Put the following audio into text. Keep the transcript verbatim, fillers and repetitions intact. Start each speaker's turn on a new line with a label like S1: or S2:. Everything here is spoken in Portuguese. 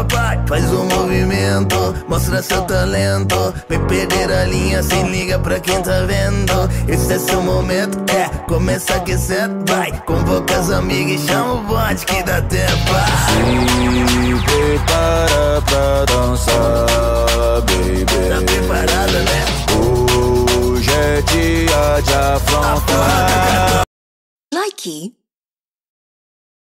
S1: papai, faz o movimento, mostra seu talento. Vem perder a linha, se liga pra quem tá vendo. Esse é seu momento, é, começa aquecendo. Vai, convoca as amigas e chama o bonde que dá tempo.
S2: Se prepara pra dançar, baby.
S1: Tá preparada, né?
S2: Hoje é dia de afrontar.
S3: Likey.